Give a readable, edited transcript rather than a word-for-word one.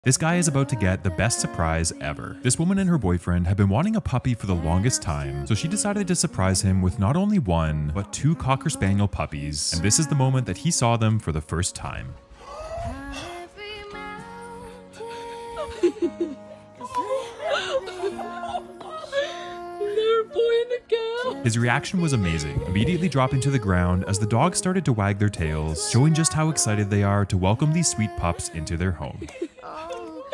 This guy is about to get the best surprise ever. This woman and her boyfriend have been wanting a puppy for the longest time, so she decided to surprise him with not only one, but two Cocker Spaniel puppies, and this is the moment that he saw them for the first time. His reaction was amazing, immediately dropping to the ground as the dogs started to wag their tails, showing just how excited they are to welcome these sweet pups into their home.